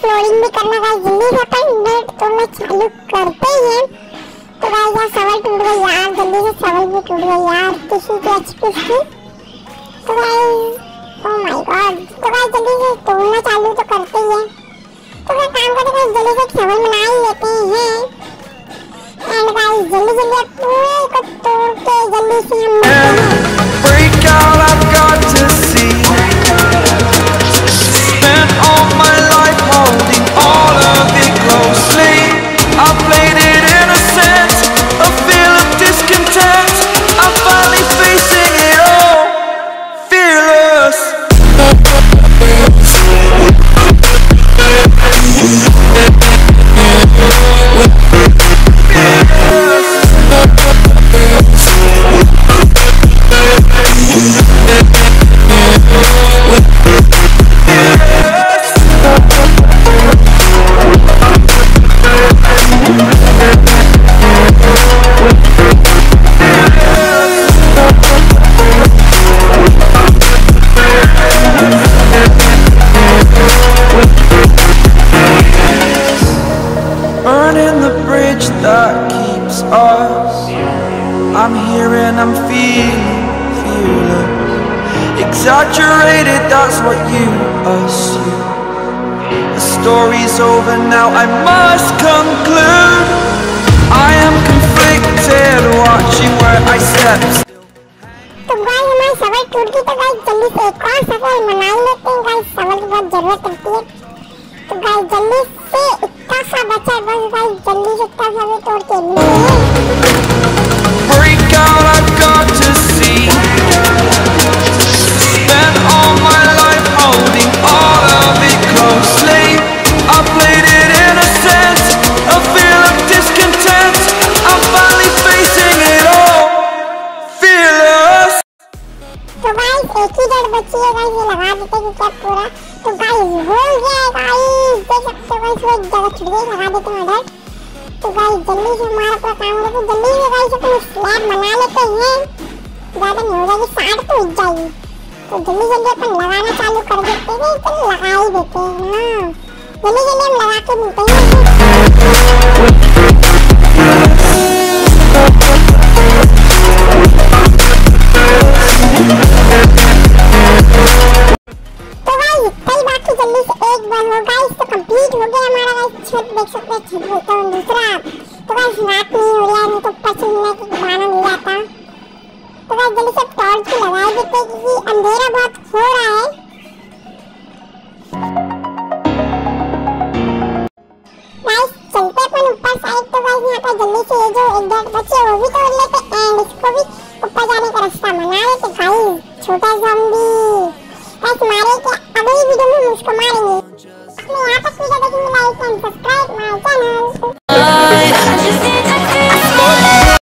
Uploading भी करना guys जल्दी से अपन नेट तोड़ना चालू करते ही हैं। तो गाइस यार सवाल टूट गया यार, जल्दी से सवाल भी टूट गया यार किसी के एचपी की। तो गाइस ओह माय गॉड, तो गाइस जल्दी से तोड़ना चालू तो करते ही हैं। तो क्या काम करते हैं जल्दी से सवाल बना ही लेते हैं एंड गाइस जल्दी जल्दी पूरे को तोड़ के जल्दी से हम break out, I've got to see. Spent all my life holding all of it closely. I played it innocent, a feel of discontent. I'm finally facing it all, fearless. Burning the bridge that keeps us. I'm here and I'm feeling fearless. Exaggerated, that's what you assume. The story's over now, I must conclude. I am conflicted, watching where I step. तो guys हमारा सवाल टूट गया, तो guys जल्दी से एक और सवाल बना लेते हैं गाइस, सवाल की बहुत जरूरत पड़ती है। तो गाइस जल्दी से इतना सा बचा है बस गाइस, जल्दी से इतना सा भी तोड़ के Break out, I've got to see. Spent all my life holding all of it closely. I played it innocent, a feel of discontent. I'm finally facing it all, fearless. तो गाइस एक ही डर बची है गाइस, ये लगा देते हैं क्या पूरा। तो गाइस हो गया है गाइस, देख सकते हो गाइस वो एक जगह छूट गई, लगा देते हैं उधर। तो गाइस जल्दी से हमारा पूरा काम करके जल्दी से गाइस अपन स्लैब बना लेते हैं, ज्यादा नहीं हो जाएगी 60 तो हिट जाएगी। तो जल्दी जल्दी अपन लगाना चालू कर देते हैं, चलो लगा ही देते हैं ना, जल्दी जल्दी हम लगा के मिलते हैं। छत देख सकते हैं, छत बोलता हूँ दूसरा। तो गाइस रात नहीं हो रहा है, नहीं तो ऊपर चलने की बहाना मिल जाता। तो गाइस जल्दी से टॉर्च भी लगा देते हैं क्योंकि अंधेरा बहुत हो रहा है। गाइस चलते अपन ऊपर साइड। तो गाइस यहाँ पर जल्दी से ये जो एक डेड बचे वो भी तोड़ लेते एंड इसको भी ऊपर जाने का रास्ता बना लेते। गाइस छोटा ज़ॉम्बी गाइस मारे के अगली वीडियो में हम उसको मारेंगे। यहाँ तक वीडियो देखेंगे, like and subscribe my channel.